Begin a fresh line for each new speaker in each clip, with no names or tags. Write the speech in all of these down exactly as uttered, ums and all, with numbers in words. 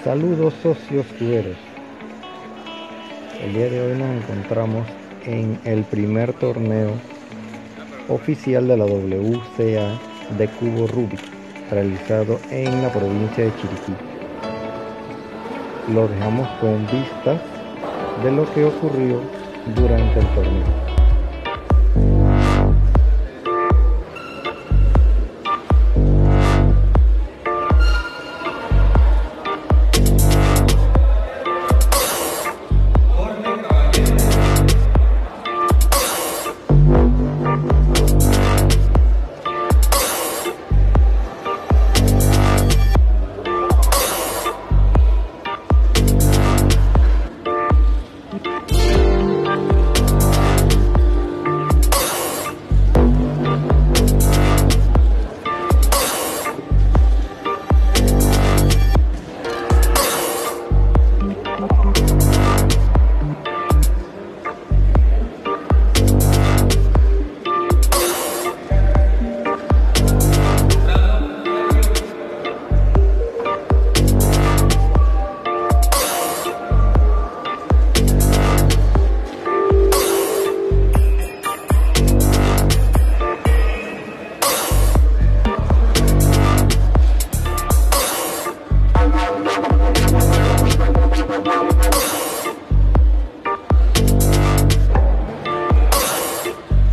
Saludos socios tuberos. El día de hoy nos encontramos en el primer torneo oficial de la W C A de cubo Rubik, realizado en la provincia de Chiriquí. Lo dejamos con vistas de lo que ocurrió durante el torneo.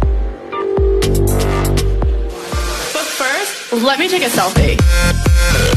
Let me take a selfie.